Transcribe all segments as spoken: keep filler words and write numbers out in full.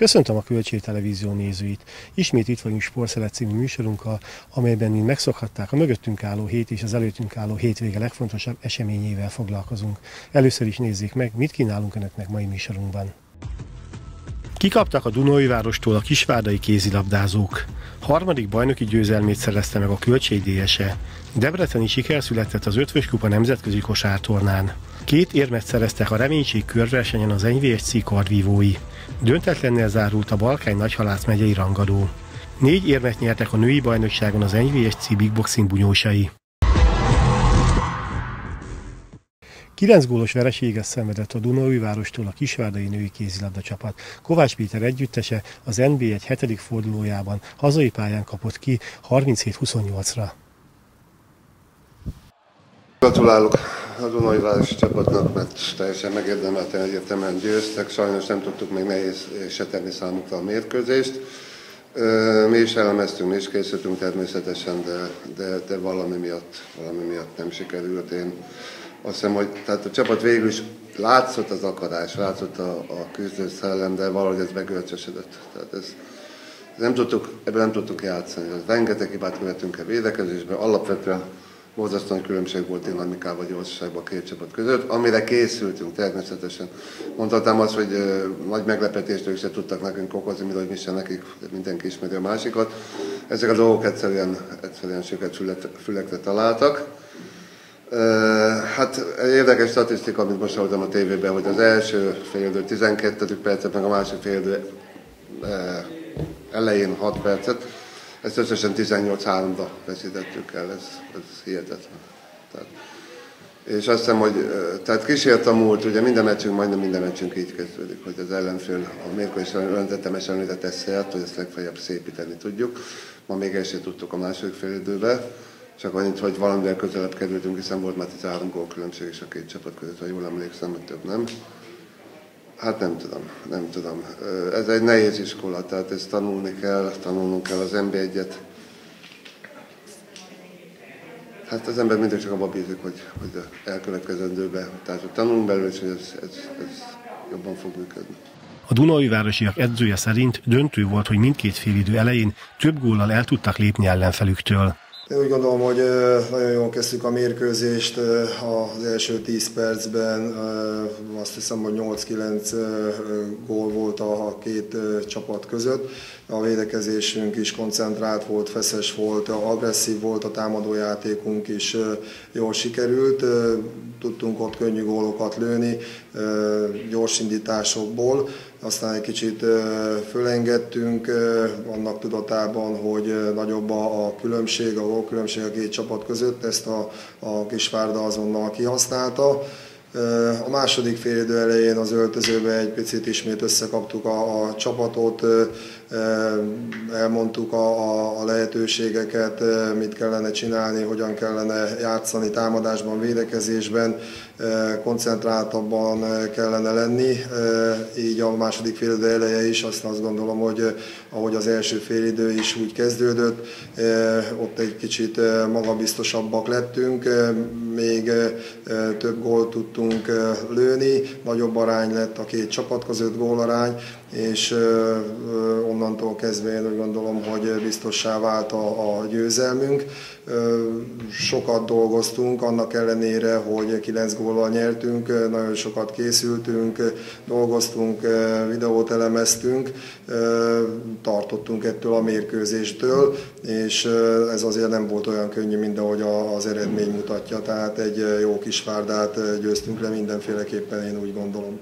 Köszöntöm a Kölcsei Televízió nézőit! Ismét itt vagyunk Sportszelet című műsorunkkal, amelyben mind megszokhatták, a mögöttünk álló hét és az előttünk álló hétvége legfontosabb eseményével foglalkozunk. Először is nézzék meg, mit kínálunk Önöknek mai műsorunkban. Kikaptak a Dunaújvárostól a kisvárdai kézilabdázók. Harmadik bajnoki győzelmét szerezte meg a Kölcsei dé es e. Debreceni siker született az Ötvös Kupa nemzetközi kosártornán. Két érmet szereztek a reménység körversenyen az en vé es cé kardvívói. Döntetlennel zárult a Balkány Nagyhalász megyei rangadó. Négy érmet nyertek a női bajnokságon az en vé es cé Big Boxing bunyósai. Kilenc gólos vereséget szenvedett a Dunaújvárostól a kisvárdai női kézilabda csapat. Kovács Péter együttese az en bé egy hetedik fordulójában hazai pályán kapott ki harminchét huszonnyolcra. Gratulálok a Dunaújvárosi csapatnak, mert teljesen megérdemelten egyértelműen győztek. Sajnos nem tudtuk még nehéz se tenni számukra a mérkőzést. Mi is elemeztünk, mi is készültünk természetesen, de, de, de valami, miatt, valami miatt nem sikerült. Én azt hiszem, hogy tehát a csapat végül is látszott az akarás, látszott a, a küzdő szellem, de valahogy ez begörcsösödött. Tehát ez, nem tudtuk, ebből nem tudtuk játszani. Rengeteg hibát követünk el védekezésben, alapvetően borzasztóan különbség volt dinamikában, gyorsaságban a két csapat között, amire készültünk természetesen. Mondhatnám azt, hogy uh, nagy meglepetést ők se tudtak nekünk okozni, mint hogy mi sem nekik, mindenki ismeri a másikat. Ezek a dolgok egyszerűen, egyszerűen süket fülekre találtak. Uh, hát érdekes statisztika, amit most hallottam a tévében, hogy az első félidő tizenkettedik percet, meg a másik félidő uh, elején hat percet. Ezt összesen tizennyolc háromra veszítettük el, ez, ez hihetetlen. Tehát, és azt hiszem, hogy tehát kísért a múlt, ugye minden meccsünk, majdnem minden meccsünk így kezdődik, hogy az ellenfél a mérkőzésen öntetemes előnyre szert, hogy ezt legfeljebb szépíteni tudjuk. Ma még el sem tudtuk a második fél időbe, csak annyit, hogy valamivel közelebb kerültünk, hiszen volt már tizenhárom gól különbség is a két csapat között, ha jól emlékszem, hogy több nem. Hát nem tudom, nem tudom. Ez egy nehéz iskola, tehát ezt tanulni kell, tanulnunk kell az en bé egyet. Hát az ember mindig csak abban bízik, hogy, hogy elkövetkezendőben, tehát hogy tanulunk belőle, és hogy ez, ez, ez jobban fog működni. A Dunaújvárosiak edzője szerint döntő volt, hogy mindkét félidő elején több góllal el tudtak lépni ellenfelüktől. Én úgy gondolom, hogy nagyon jól kezdtük a mérkőzést az első tíz percben. Azt hiszem, hogy nyolc-kilenc gól volt a két csapat között. A védekezésünk is koncentrált volt, feszes volt, agresszív volt, a támadójátékunk is jól sikerült. Tudtunk ott könnyű gólokat lőni, gyors indításokból. Aztán egy kicsit fölengedtünk, annak tudatában, hogy nagyobb a különbség, a gólkülönbség a két csapat között, ezt a, a Kisvárda azonnal kihasználta. A második félidő elején az öltözőben egy picit ismét összekaptuk a, a csapatot, elmondtuk a, a, a lehetőségeket, mit kellene csinálni, hogyan kellene játszani támadásban, védekezésben, koncentráltabban kellene lenni. Így a második félidő eleje is, azt azt gondolom, hogy ahogy az első félidő is úgy kezdődött, ott egy kicsit magabiztosabbak lettünk, még több gólt tudtunk lőni, nagyobb arány lett a két csapat között, gólarány, és onnantól kezdve én úgy gondolom, hogy biztossá vált a, a győzelmünk. Sokat dolgoztunk, annak ellenére, hogy kilenc góllal nyertünk, nagyon sokat készültünk, dolgoztunk, videót elemeztünk, tartottunk ettől a mérkőzéstől, és ez azért nem volt olyan könnyű, mint ahogy az eredmény mutatja, tehát egy jó Kisvárdát győztünk le mindenféleképpen, én úgy gondolom.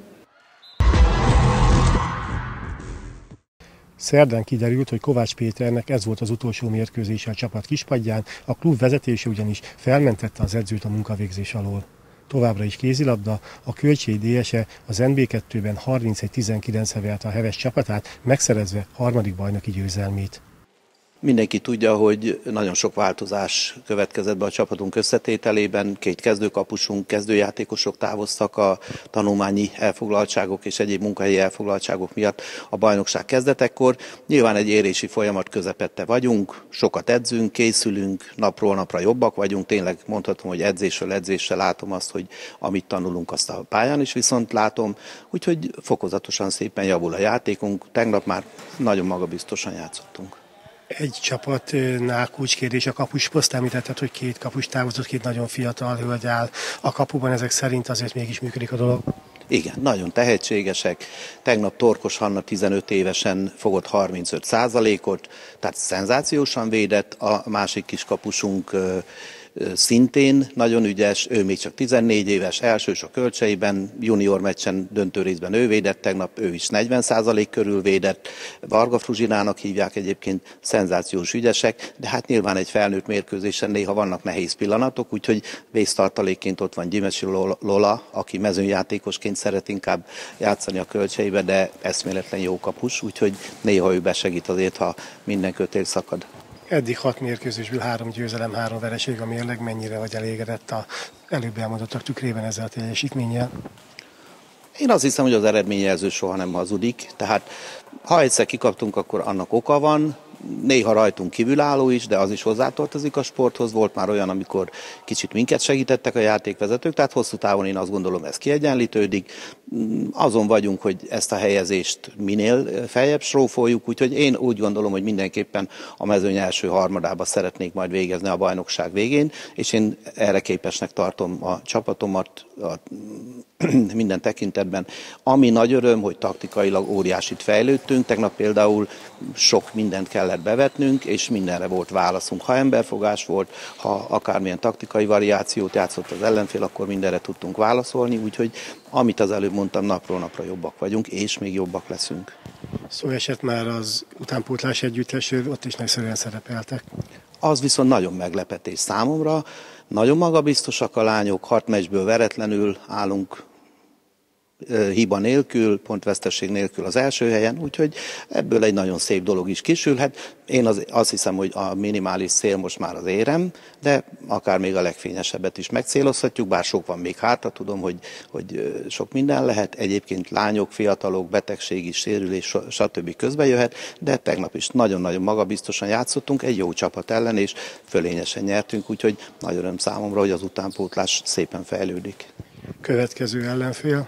Szerdán kiderült, hogy Kovács Péternek ez volt az utolsó mérkőzése a csapat kispadján, a klub vezetése ugyanis felmentette az edzőt a munkavégzés alól. Továbbra is kézilabda, a Kölcsei dé es e az en bé kettőben harmincegy tizenkilencre verte a Heves csapatát, megszerezve harmadik bajnoki győzelmét. Mindenki tudja, hogy nagyon sok változás következett be a csapatunk összetételében. Két kezdőkapusunk, kezdőjátékosok távoztak a tanulmányi elfoglaltságok és egyéb munkahelyi elfoglaltságok miatt a bajnokság kezdetekor. Nyilván egy érési folyamat közepette vagyunk, sokat edzünk, készülünk, napról napra jobbak vagyunk. Tényleg mondhatom, hogy edzésről edzésre látom azt, hogy amit tanulunk, azt a pályán is viszont látom. Úgyhogy fokozatosan szépen javul a játékunk. Tegnap már nagyon magabiztosan játszottunk. Egy csapatnál kulcskérdés a kapusposzt, említetted, hogy két kapus távozott, két nagyon fiatal hölgy áll a kapuban, ezek szerint azért mégis működik a dolog. Igen, nagyon tehetségesek. Tegnap Torkos Hanna tizenöt évesen fogott harmincöt százalékot, tehát szenzációsan védett, a másik kis kapusunk szintén nagyon ügyes, ő még csak tizennégy éves, elsős a Kölcseiben, junior meccsen döntő részben ő védett, tegnap ő is negyven százalék körül védett, Varga Fruzsinának hívják egyébként, szenzációs ügyesek, de hát nyilván egy felnőtt mérkőzésen néha vannak nehéz pillanatok, úgyhogy vésztartalékként ott van Gyimesi Lola, aki mezőnyjátékosként szeret inkább játszani a Kölcseibe, de eszméletlen jó kapus, úgyhogy néha ő besegít azért, ha minden kötél szakad. Eddig hat mérkőzésből három győzelem, három vereség a mérleg. Mennyire vagy elégedett a előbb elmondottak tükrében ezzel a teljesítménnyel? Én azt hiszem, hogy az eredményjelző soha nem hazudik. Tehát ha egyszer kikaptunk, akkor annak oka van. Néha rajtunk kívülálló is, de az is hozzátartozik a sporthoz. Volt már olyan, amikor kicsit minket segítettek a játékvezetők, tehát hosszú távon én azt gondolom, ez kiegyenlítődik. Azon vagyunk, hogy ezt a helyezést minél feljebb srófoljuk, úgyhogy én úgy gondolom, hogy mindenképpen a mezőny első harmadába szeretnék majd végezni a bajnokság végén, és én erre képesnek tartom a csapatomat a minden tekintetben. Ami nagy öröm, hogy taktikailag óriásit fejlődtünk. Tegnap például sok mindent kellett bevetnünk, és mindenre volt válaszunk. Ha emberfogás volt, ha akármilyen taktikai variációt játszott az ellenfél, akkor mindenre tudtunk válaszolni, úgyhogy amit az előbb mondtam, napról napra jobbak vagyunk, és még jobbak leszünk. Szó esett már az utánpótlás együttesről, ott is nagyszerűen szerepeltek. Az viszont nagyon meglepetés számomra. Nagyon magabiztosak a lányok, hat meccsből veretlenül állunk, hiba nélkül, pontveszteség nélkül az első helyen, úgyhogy ebből egy nagyon szép dolog is kisülhet. Én az, azt hiszem, hogy a minimális cél most már az érem, de akár még a legfényesebbet is megcélozhatjuk, bár sok van még hátra, tudom, hogy, hogy sok minden lehet. Egyébként lányok, fiatalok, betegség is, sérülés, stb. Közbe jöhet, de tegnap is nagyon-nagyon magabiztosan játszottunk, egy jó csapat ellen, és fölényesen nyertünk, úgyhogy nagy öröm számomra, hogy az utánpótlás szépen fejlődik. Következő ellenfél?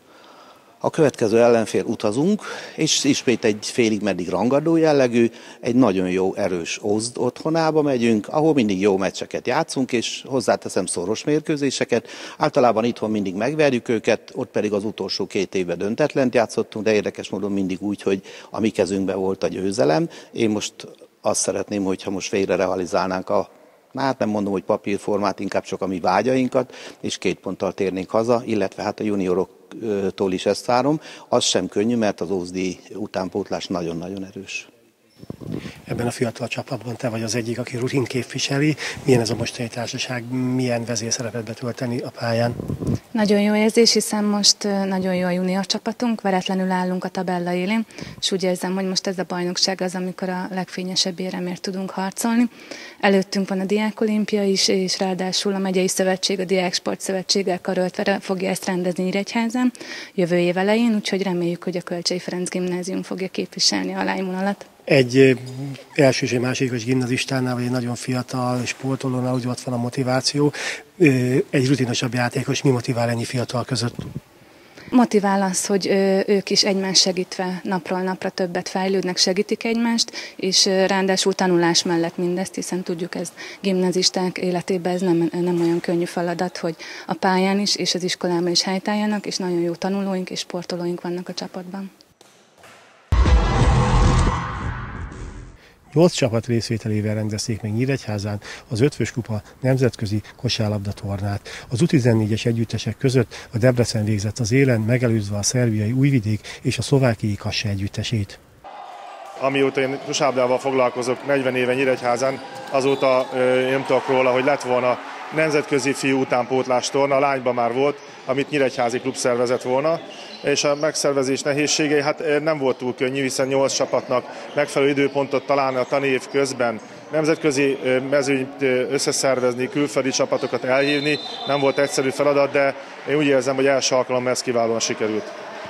A következő ellenfél utazunk, és ismét egy félig meddig rangadó jellegű, egy nagyon jó, erős Ózd otthonába megyünk, ahol mindig jó meccseket játszunk, és hozzáteszem szoros mérkőzéseket. Általában itthon mindig megverjük őket, ott pedig az utolsó két évben döntetlent játszottunk, de érdekes módon mindig úgy, hogy a mi kezünkben volt a győzelem. Én most azt szeretném, hogyha most végre realizálnánk a hát nem mondom, hogy papírformát, inkább csak a mi vágyainkat, és két ponttal térnénk haza, illetve hát a junioroktól is ezt várom. Az sem könnyű, mert az ózdi utánpótlás nagyon-nagyon erős. Ebben a fiatal csapatban te vagy az egyik, aki rutint képviseli. Milyen ez a mostani társaság, milyen vezérszerepet betölteni a pályán? Nagyon jó érzés, hiszen most nagyon jó a junior csapatunk, veretlenül állunk a tabella élén, és úgy érzem, hogy most ez a bajnokság az, amikor a legfényesebb éremért tudunk harcolni. Előttünk van a Diák Olimpia is, és ráadásul a Megyei Szövetség, a Diák Sport Szövetséggel karöltve fogja ezt rendezni Nyíregyházán jövő év elején, úgyhogy reméljük, hogy a Kölcsei Ferenc Gimnázium fogja képviselni a lányvonalat. Egy elsős és másodikos gimnazistánál, vagy egy nagyon fiatal sportolónál úgy ott van a motiváció. Egy rutinosabb játékos mi motivál ennyi fiatal között? Motivál az, hogy ők is egymást segítve napról napra többet fejlődnek, segítik egymást, és ráadásul tanulás mellett mindezt, hiszen tudjuk, ez gimnazisták életében ez nem, nem olyan könnyű feladat, hogy a pályán is és az iskolában is helytálljanak, és nagyon jó tanulóink és sportolóink vannak a csapatban. Nyolc csapat részvételével rendezték meg Nyíregyházán az Ötvös Kupa nemzetközi kosárlabda tornát. Az U tizennégyes együttesek között a Debrecen végzett az élen, megelőzve a szerbiai Újvidék és a szlovákiai Kassa együttesét. Amióta én kosárlabdával foglalkozok negyven éve Nyíregyházán, azóta én nem tudok róla, hogy lett volna nemzetközi fiú utánpótlás torna, a lányban már volt, amit Nyíregyházi klub szervezett volna, és a megszervezés nehézségei hát nem volt túl könnyű, hiszen nyolc csapatnak megfelelő időpontot találni a tanév közben, nemzetközi mezőnyt összeszervezni, külföldi csapatokat elhívni, nem volt egyszerű feladat, de én úgy érzem, hogy első alkalommal ez kiválóan sikerült.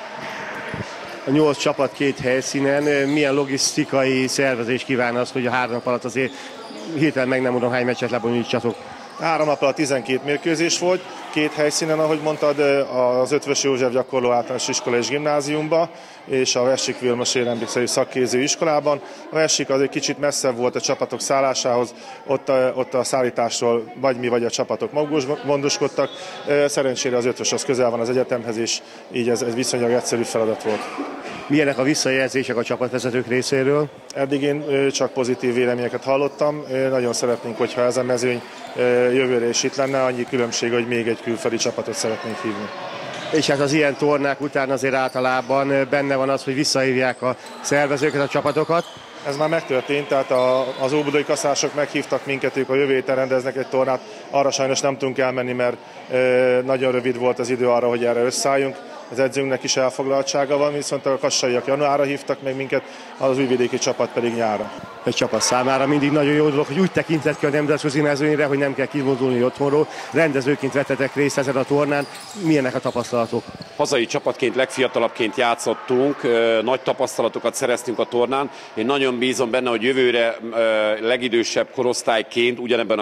A nyolc csapat két helyszínen, milyen logisztikai szervezés kíván az, hogy a három nap alatt azért hirtelen meg nem mondom, hány meccset lebonyolítsatok? Három nap alatt tizenkét mérkőzés volt, két helyszínen, ahogy mondtad, az Ötvös József gyakorló általános iskola és gimnáziumban, és a Vessik Vilmos Emlékszerű Szakképző iskolában. A Vessik az egy kicsit messzebb volt a csapatok szállásához, ott a, ott a szállításról vagy mi, vagy a csapatok maguk gondoskodtak. Szerencsére az Ötvös az közel van az egyetemhez, és így ez egy viszonylag egyszerű feladat volt. Milyenek a visszajelzések a csapatvezetők részéről? Eddig én csak pozitív véleményeket hallottam. Nagyon szeretnénk, hogyha ez a mezőny jövőre is itt lenne, annyi különbség, hogy még egy külföldi csapatot szeretnénk hívni. És hát az ilyen tornák után azért általában benne van az, hogy visszahívják a szervezőket, a csapatokat. Ez már megtörtént, tehát a, az óbudai kaszások meghívtak minket, ők a jövő héten rendeznek egy tornát. Arra sajnos nem tudunk elmenni, mert e, nagyon rövid volt az idő arra, hogy erre összeálljunk. Az edzőnknek is elfoglaltsága van, viszont a kassaiak januárra hívtak meg minket, az újvidéki csapat pedig nyárra. Egy csapat számára mindig nagyon jó dolog, hogy úgy tekintett ki a nemzetközi mezőnyre, hogy nem kell kimozdulni otthonról. Rendezőként vettetek részt ezen a tornán. Milyenek a tapasztalatok? Hazai csapatként, legfiatalabbként játszottunk, nagy tapasztalatokat szereztünk a tornán. Én nagyon bízom benne, hogy jövőre legidősebb korosztályként ugyanebben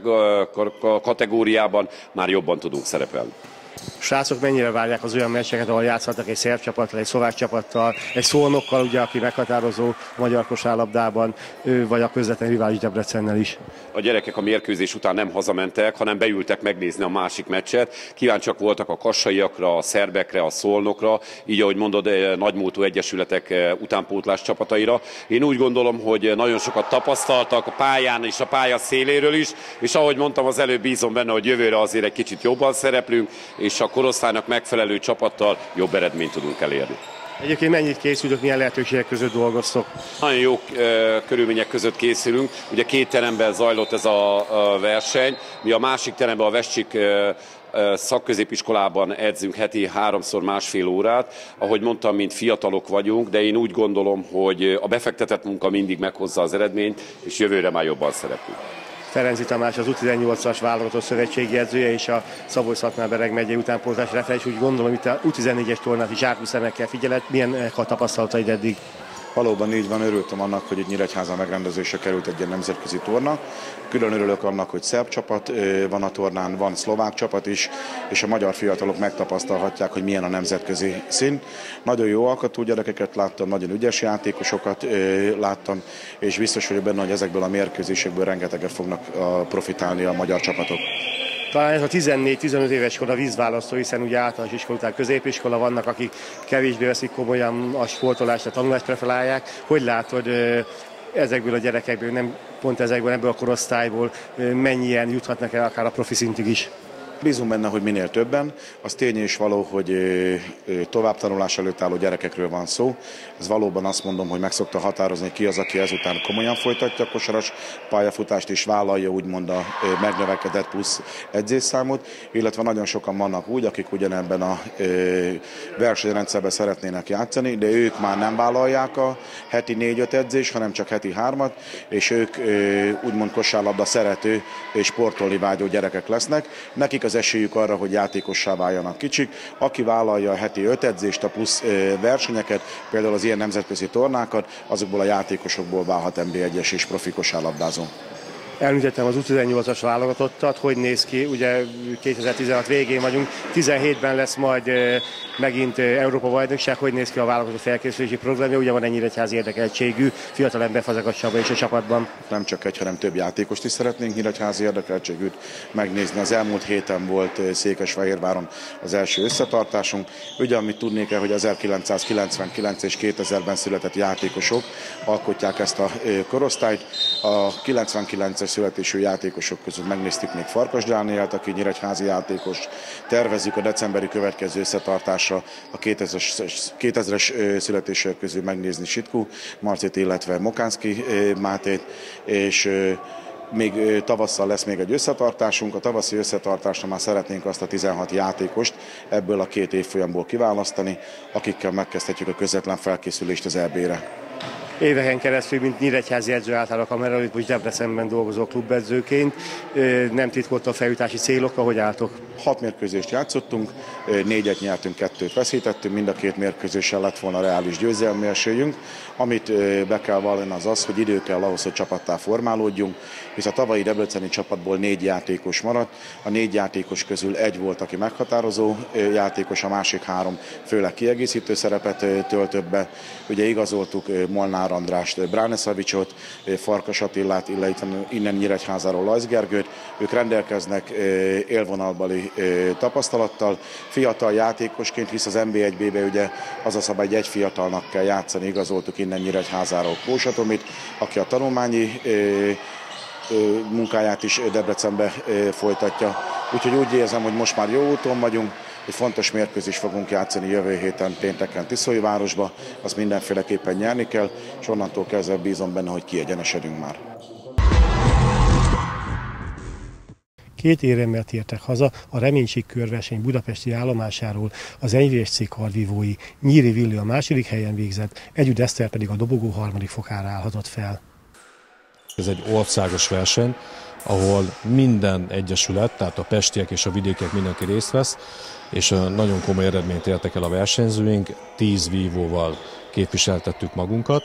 a kategóriában már jobban tudunk szerepelni. Srácok mennyire várják az olyan meccseket, ahol játszhatnak egy szerb csapattal, egy szlovák csapattal, egy Szolnokkal, ugye, aki meghatározó magyar kosárlabdában, vagy a közvetlen rivális Debrecennel is? A gyerekek a mérkőzés után nem hazamentek, hanem beültek megnézni a másik meccset. Kíváncsiak voltak a kassaiakra, a szerbekre, a Szolnokra, így ahogy mondod, nagymúltú egyesületek utánpótlás csapataira. Én úgy gondolom, hogy nagyon sokat tapasztaltak a pályán és a pálya széléről is, és ahogy mondtam az előbb, bízom benne, hogy jövőre azért egy kicsit jobban szereplünk, és a korosztálynak megfelelő csapattal jobb eredményt tudunk elérni. Egyébként mennyit készülök, milyen lehetőségek között dolgoztok? Nagyon jó e, körülmények között készülünk. Ugye két teremben zajlott ez a, a verseny. Mi a másik teremben, a Vessik e, szakközépiskolában edzünk heti háromszor másfél órát. Ahogy mondtam, mint fiatalok vagyunk, de én úgy gondolom, hogy a befektetett munka mindig meghozza az eredményt, és jövőre már jobban szerepünk. Ferenczy Tamás az U tizennyolcas válogatott szövetségi edzője és a Szabolcs-Szatmár-Bereg megyei utánpótlás referens, úgy gondolom, itt a U tizennégyes tornát is zsákú szemekkel figyelet. Milyen a tapasztalataid eddig? Valóban így van, örültem annak, hogy itt Nyíregyházán megrendezésre került egy ilyen nemzetközi torna. Külön örülök annak, hogy szerb csapat van a tornán, van szlovák csapat is, és a magyar fiatalok megtapasztalhatják, hogy milyen a nemzetközi szín. Nagyon jó alkatú gyerekeket láttam, nagyon ügyes játékosokat láttam, és biztos vagyok benne, hogy ezekből a mérkőzésekből rengeteget fognak profitálni a magyar csapatok. Talán ez a tizennégy-tizenöt éves kor a vízválasztó, hiszen ugye általános iskola után középiskola, vannak, akik kevésbé veszik komolyan a sportolást, a tanulást preferálják. Hogy látod ezekből a gyerekekből, nem pont ezekből, ebből a korosztályból mennyien juthatnak el akár a profi szintig is? Bízunk benne, hogy minél többen. Az tény és való, hogy továbbtanulás előtt álló gyerekekről van szó. Ez valóban azt mondom, hogy meg szokta határozni, ki az, aki ezután komolyan folytatja a kosaras pályafutást és vállalja úgymond a megnövekedett plusz edzésszámot, illetve nagyon sokan vannak úgy, akik ugyanebben a versenyrendszerben szeretnének játszani, de ők már nem vállalják a heti négy-öt edzés, hanem csak heti hármat, és ők úgymond kosárlabda szerető és sportolni vágyó gyerekek lesznek. Nekik az esélyük arra, hogy játékossá váljanak kicsik. Aki vállalja a heti öt edzést, a plusz versenyeket, például az ilyen nemzetközi tornákat, azokból a játékosokból válhat en bé egyes és profi kosárlabdázó. Említettem az U tizennyolcas válogatottat, hogy néz ki, ugye kétezer-tizenhat végén vagyunk, tizenhétben lesz majd megint Európa-bajnokság, hogy néz ki a válogatott felkészülési programja, ugye van egy nyíregyházi érdekeltségű fiatalember Fazekas és a csapatban. Nem csak egy, hanem több játékost is szeretnénk nyíregyházi érdekeltségűt megnézni. Az elmúlt héten volt Székesfehérváron az első összetartásunk. Ugye, amit tudni kell, hogy ezerkilencszázkilencvenkilenc és kétezerben született játékosok alkotják ezt a korosztályt. A kilencvenkilences születésű játékosok között megnéztük még Farkas Dánielt, aki nyíregyházi játékos. Tervezzük a decemberi következő összetartásra a kétezres születések közül megnézni Sitkú Marcit, illetve Mokánszki Mátét, és még tavasszal lesz még egy összetartásunk, a tavaszi összetartásra már szeretnénk azt a tizenhat játékost ebből a két évfolyamból kiválasztani, akikkel megkezdhetjük a közvetlen felkészülést az é bé-re. Éveken keresztül, mint nyíregyházi edző álltál a kamera előtt, most Debrecenben dolgozó klubedzőként. Nem titkolt a feljutási célok, ahogy álltok? Hat mérkőzést játszottunk, négyet nyertünk, kettőt veszítettünk, mind a két mérkőzéssel lett volna reális győzelmi esélyünk. Amit be kell vallani az az, hogy idő kell ahhoz, hogy csapattá formálódjunk, hisz a tavalyi debreceni csapatból négy játékos maradt, a négy játékos közül egy volt, aki meghatározó játékos, a másik három főleg kiegészítő szerepet töltött be. Ugye igazoltuk Molnár Andrást, Bráneszavicsot, Farkas Attilát, illetve innen Nyíregyházáról Lajsz Gergőt. Ők rendelkeznek élvonalbeli tapasztalattal, fiatal játékosként, hisz az en bé egy bé-be ugye az a szabály, hogy egy fiatalnak kell játszani, igazoltuk innen Nyíregyházáról Kósa Tomit, aki a tanulmányi munkáját is Debrecenbe folytatja. Úgyhogy úgy érzem, hogy most már jó úton vagyunk, egy fontos mérkőzést fogunk játszani jövő héten pénteken Tiszaújvárosba, azt mindenféleképpen nyerni kell, és onnantól kezdve bízom benne, hogy kiegyenesedünk már. Két éremmel tértek haza a reménység körverseny budapesti állomásáról az en vé es cé kardvívói. Nyíri Villi a második helyen végzett, Együtt Eszter pedig a dobogó harmadik fokára állhatott fel. Ez egy országos verseny, ahol minden egyesület, tehát a pestiek és a vidékiek mindenki részt vesz, és nagyon komoly eredményt értek el a versenyzőink, tíz vívóval képviseltettük magunkat,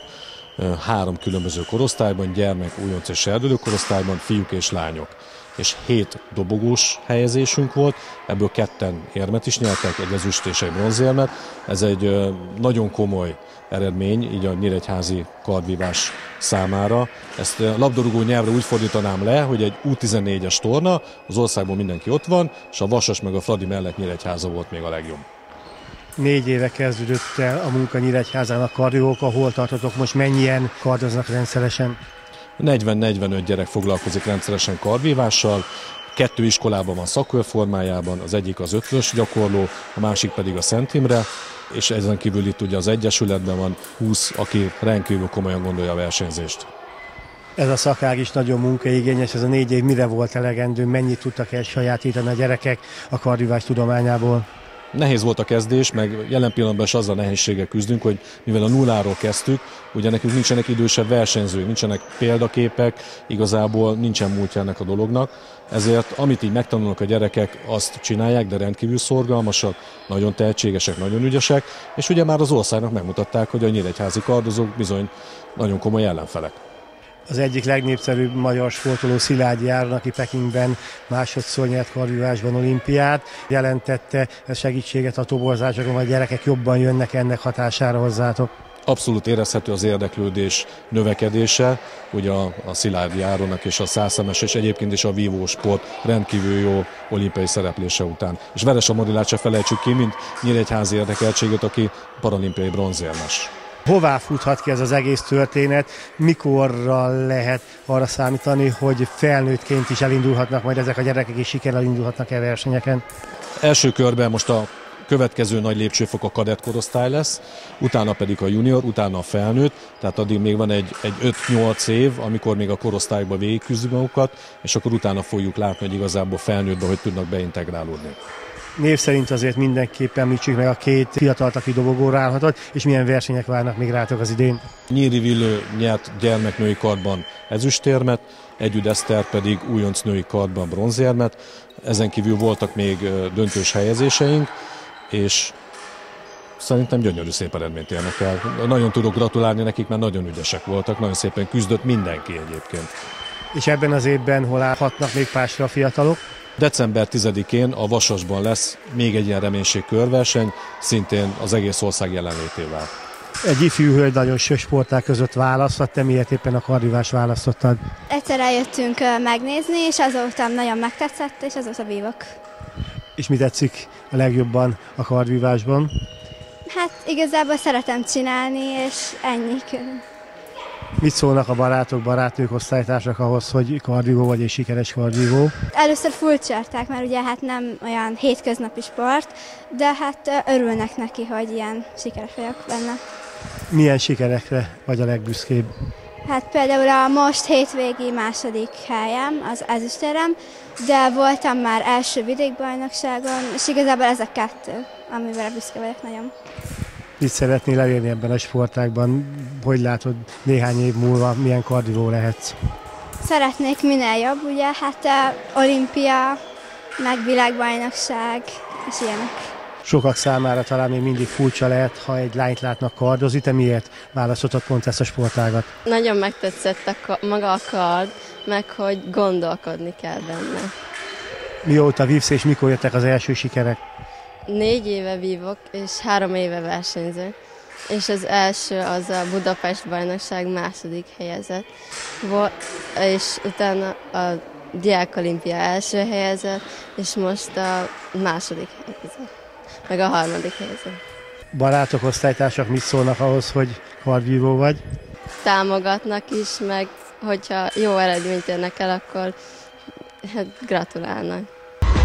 három különböző korosztályban, gyermek, újonc és serdülő korosztályban, fiúk és lányok. És hét dobogós helyezésünk volt, ebből ketten érmet is nyertek, egy ezüst és egy bronzérmet. Ez egy nagyon komoly eredmény, így a nyíregyházi kardvívás számára. Ezt a labdarúgó nyelvre úgy fordítanám le, hogy egy U tizennégyes torna, az országban mindenki ott van, és a Vasas meg a Fradi mellett Nyíregyháza volt még a legjobb. Négy éve kezdődött el a munka Nyíregyházának kardvívók, ahol tartotok most, mennyien kardoznak rendszeresen? negyven-negyvenöt gyerek foglalkozik rendszeresen kardvívással, kettő iskolában van szakkör formájában, az egyik az ötvös gyakorló, a másik pedig a Szent Imre, és ezen kívül itt ugye az egyesületben van húsz, aki rendkívül komolyan gondolja a versenyzést. Ez a szakág is nagyon munkaigényes, ez a négy év mire volt elegendő, mennyit tudtak el sajátítani a gyerekek a kardvívás tudományából? Nehéz volt a kezdés, meg jelen pillanatban is azzal a nehézséggel küzdünk, hogy mivel a nulláról kezdtük, ugye nekünk nincsenek idősebb versenyzők, nincsenek példaképek, igazából nincsen múltja ennek a dolognak, ezért amit így megtanulnak a gyerekek, azt csinálják, de rendkívül szorgalmasak, nagyon tehetségesek, nagyon ügyesek, és ugye már az országnak megmutatták, hogy a nyíregyházi kardozók bizony nagyon komoly ellenfelek. Az egyik legnépszerűbb magyar sportoló Szilágyi Áron, aki Pekingben másodszor nyert kardvívásban olimpiát, jelentette ez segítséget a toborzásokon, hogy a gyerekek jobban jönnek ennek hatására hozzátok. Abszolút érezhető az érdeklődés növekedése, ugye a, a Szilágyi Áronnak és a százszemes és egyébként is a vívó sport rendkívül jó olimpiai szereplése után. És Veres Amorilát se felejtsük ki, mint nyíregyházi érdekeltséget, aki paralimpiai bronzérmes. Hová futhat ki ez az egész történet, mikorra lehet arra számítani, hogy felnőttként is elindulhatnak majd ezek a gyerekek, és sikerrel indulhatnak-e versenyeken? Első körben most a következő nagy lépcsőfok a kadett korosztály lesz, utána pedig a junior, utána a felnőtt, tehát addig még van egy, egy öt-nyolc év, amikor még a korosztályba végigküzdik magukat, és akkor utána fogjuk látni, hogy igazából felnőttbe, hogy tudnak beintegrálódni. Név szerint azért mindenképpen említsük meg a két fiatalt, aki dobogóra állhatott, és milyen versenyek várnak még rátok az idén? Nyíri Villő nyert gyermeknői kardban ezüstérmet, Együtt Eszter pedig újonc női kardban bronzérmet. Ezen kívül voltak még döntős helyezéseink, és szerintem gyönyörű szép eredményt érnek el. Nagyon tudok gratulálni nekik, mert nagyon ügyesek voltak, nagyon szépen küzdött mindenki egyébként. És ebben az évben hol állhatnak még pásra a fiatalok? december tizedikén a Vasasban lesz még egy ilyen reménység körverseny, szintén az egész ország jelenlétével. Egy ifjú hölgy nagyon sok sportág között választott, te miért éppen a kardvívás választottad? Egyszer eljöttünk megnézni, és azóta nagyon megtetszett, és azóta vívok. És mi tetszik a legjobban a kardvívásban? Hát igazából szeretem csinálni, és ennyi. Mit szólnak a barátok, barátnők, osztálytársak ahhoz, hogy kardvívó vagy és sikeres kardvívó? Először furcsálták, mert ugye hát nem olyan hétköznapi sport, de hát örülnek neki, hogy ilyen sikeres vagyok benne. Milyen sikerekre vagy a legbüszkébb? Hát például a most hétvégi második helyem, az ezüstérem, de voltam már első vidékbajnokságon, és igazából ez a kettő, amivel büszke vagyok nagyon. Mit szeretnél elérni ebben a sportágban? Hogy látod néhány év múlva, milyen kardivó lehetsz? Szeretnék minél jobb, ugye, hát olimpia, meg világbajnokság, és ilyenek. Sokak számára talán még mindig furcsa lehet, ha egy lányt látnak kardozni. Te miért választottad pont ezt a sportágat? Nagyon megtetszett a, maga a kard, meg hogy gondolkodni kell benne. Mióta vívsz és mikor jöttek az első sikerek? Négy éve vívok, és három éve versenyző. És az első az a Budapest bajnokság második helyezett volt, és utána a Diák Olimpia első helyezett, és most a második helyezett, meg a harmadik helyezett. Barátok, osztálytársak mit szólnak ahhoz, hogy kardvívó vagy? Támogatnak is, meg hogyha jó eredményt érnek el, akkor hát gratulálnak.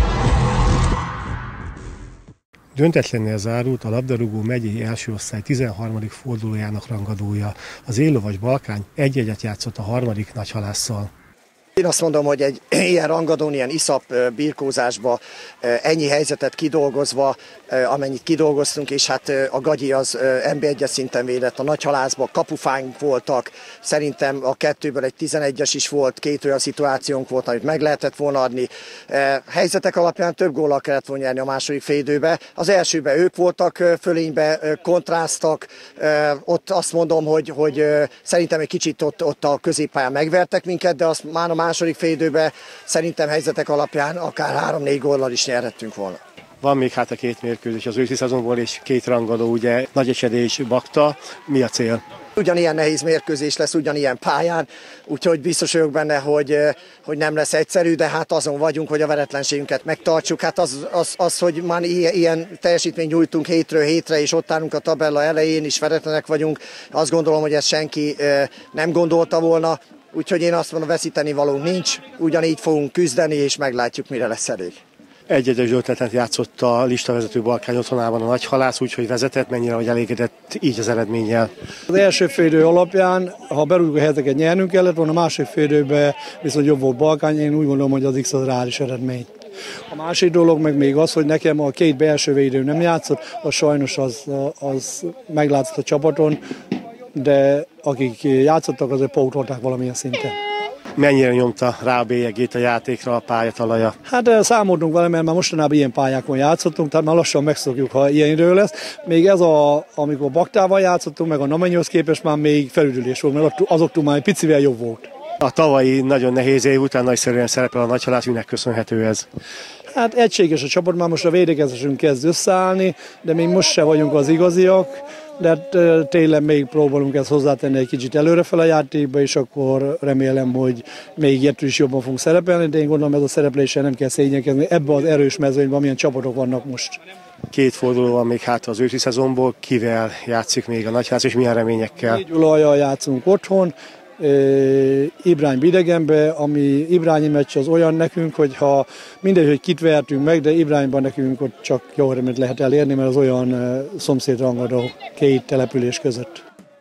Döntetlennél zárult a labdarúgó megyei első osztály tizenharmadik fordulójának rangadója. Az Élovagy Balkány egy-egyet játszott a harmadik Nagyhalásszal. Én azt mondom, hogy egy ilyen rangadón, ilyen iszap birkózásba ennyi helyzetet kidolgozva, amennyit kidolgoztunk, és hát a Gagyi az em bé egyes szinten védett, a Nagyhalászban kapufáink voltak, szerintem a kettőből egy tizenegyes is volt, két olyan szituációnk volt, amit meg lehetett volna adni. Helyzetek alapján több góllal kellett volna nyerni a második félidőbe. Az elsőben ők voltak fölénybe, kontráztak, ott azt mondom, hogy, hogy szerintem egy kicsit ott, ott a középpályán megvertek minket, de azt már a második félidőben szerintem helyzetek alapján akár három-négy góllal is nyerhettünk volna. Van még hát a két mérkőzés az őszi szezonból, és két rangadó, ugye Nagyecsede és Bakta. Mi a cél? Ugyanilyen nehéz mérkőzés lesz, ugyanilyen pályán, úgyhogy biztos vagyok benne, hogy, hogy nem lesz egyszerű, de hát azon vagyunk, hogy a veretlenségünket megtartsuk. Hát az, az, az hogy már ilyen, ilyen teljesítményt nyújtunk hétről hétre, és ott állunk a tabella elején, is veretlenek vagyunk, azt gondolom, hogy ezt senki nem gondolta volna. Úgyhogy én azt mondom, veszíteni valónk nincs, ugyanígy fogunk küzdeni, és meglátjuk, mire lesz elég. Egy-egyes döntetlen játszott a listavezető Balkány otthonában a Nagyhalász, úgyhogy vezetett, mennyire vagy elégedett így az eredménnyel? Az első félidő alapján, ha berúgó helyzeteket nyernünk kellett volna, a másik félidőben viszont jobb volt Balkány, én úgy gondolom, hogy az X az reális eredmény. A másik dolog meg még az, hogy nekem a két belső védő nem játszott, az sajnos az, az meglátszott a csapaton, de akik játszottak, azért pótolták valamilyen szinten. Mennyire nyomta rá a bélyegét a játékra a pályatalaja? Hát számoltunk vele, mert már mostanában ilyen pályákon játszottunk, tehát már lassan megszokjuk, ha ilyen idő lesz. Még ez, a, amikor Baktával játszottunk, meg a Namenyhoz képest már még felüdülés volt, mert azoktól már egy picivel jobb volt. A tavalyi nagyon nehéz év után nagyszerűen szerepel a Nagyhalász, minek köszönhető ez? Hát egységes a csapat, már most a védekezésünk kezd összeállni, de még most se vagyunk az igaziak, de tényleg még próbálunk ezt hozzátenni egy kicsit előrefele a játékba, és akkor remélem, hogy még ettől is jobban fogunk szerepelni, de én gondolom, ez a szerepléssel nem kell szégyenkezni ebben az erős mezőnyben, amilyen csapatok vannak most. Két forduló van még hát az őszi szezonból, kivel játszik még a Nagyhalász, és milyen reményekkel? Négy olajjal játszunk otthon, Ibrány idegenbe, ami Ibrányi meccs az olyan nekünk, hogyha mindegy, hogy kit vertünk meg, de Ibrányban nekünk ott csak jó reményt lehet elérni, mert az olyan szomszédrangadó két település között.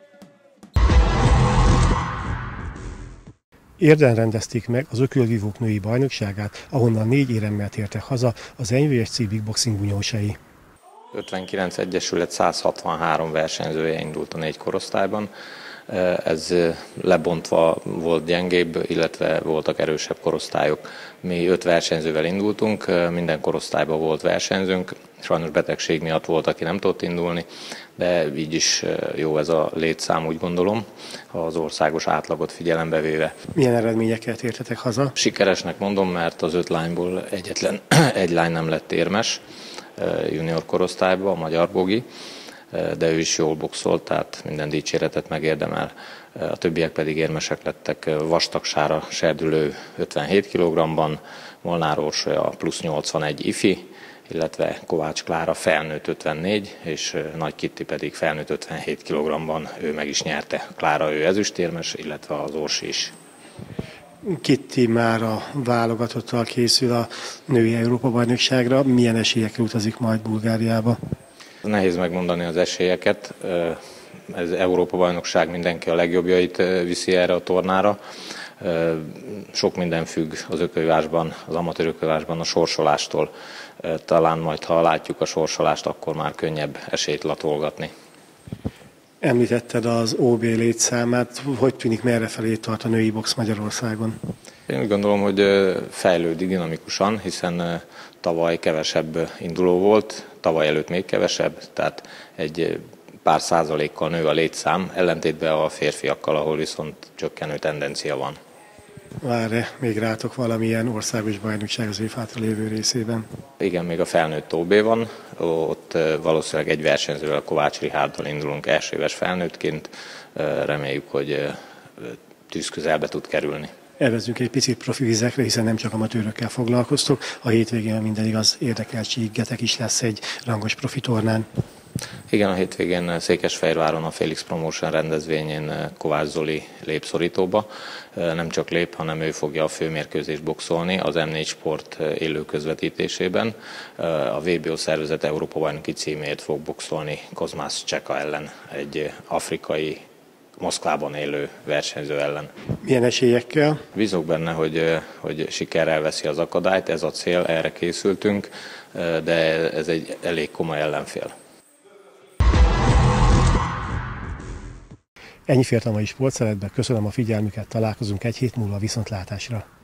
Érden rendezték meg az ökölvívók női bajnokságát, ahonnan négy éremmel tértek haza az en vé es cé Big Boxing bunyósai. ötvenkilenc egyesület száz hatvanhárom versenyzője indult a négy korosztályban. Ez lebontva volt gyengébb, illetve voltak erősebb korosztályok. Mi öt versenyzővel indultunk, minden korosztályban volt versenyzőnk, sajnos betegség miatt volt, aki nem tudott indulni, de így is jó ez a létszám, úgy gondolom, az országos átlagot figyelembe véve. Milyen eredményeket értetek haza? Sikeresnek mondom, mert az öt lányból egyetlen egy lány nem lett érmes junior korosztályba, a magyar Bogi, de ő is jól boxolt, tehát minden dicséretet megérdemel. A többiek pedig érmesek lettek. Vastag Sára serdülő ötvenhét kilogrammban, Molnár Orsolya plusz nyolcvanegy ifi, illetve Kovács Klára felnőtt ötvennégy, és Nagy Kitti pedig felnőtt ötvenhét kilogrammban, ő meg is nyerte. Klára ő ezüstérmes, illetve az Orsi is. Kitti már a válogatottal készül a női Európa-bajnokságra. Milyen esélyekre utazik majd Bulgáriába? Nehéz megmondani az esélyeket. ez Európa-bajnokság, mindenki a legjobbjait viszi erre a tornára. Sok minden függ az ökölvívásban, az amatőr ökölvívásban a sorsolástól. Talán majd, ha látjuk a sorsolást, akkor már könnyebb esélyt latolgatni. Említetted az ó bé létszámát, hogy tűnik, merre felé tart a női box Magyarországon? Én úgy gondolom, hogy fejlődik dinamikusan, hiszen tavaly kevesebb induló volt, tavaly előtt még kevesebb, tehát egy pár százalékkal nő a létszám, ellentétben a férfiakkal, ahol viszont csökkenő tendencia van. Vár-e még rátok valamilyen országos bajnokság az év hátra lévő részében? Igen, még a felnőtt ó bé van, ott valószínűleg egy versenyzővel, Kovács Richárddal indulunk elsőéves felnőttként, reméljük, hogy tűzközelbe tud kerülni. Elvezzünk egy picit profi vizekre, hiszen nem csak amatőrökkel foglalkoztok. A hétvégén minden igaz, érdekeltségetek is lesz egy rangos profi tornán. Igen, a hétvégén Székesfehérváron a Felix Promotion rendezvényén Kovács Zoli lép szorítóba. Nem csak lép, hanem ő fogja a főmérkőzést boxolni az em négy Sport élő közvetítésében. A vé bé o szervezet Európa-bajnoki címért fog boxolni Kozmász Cseka ellen, egy afrikai, Moszkvában élő versenyző ellen. Milyen esélyekkel? Bízok benne, hogy, hogy sikerrel veszi az akadályt, ez a cél, erre készültünk, de ez egy elég komoly ellenfél. Ennyi fért a mai sportszeletbe, köszönöm a figyelmüket, találkozunk egy hét múlva, viszontlátásra.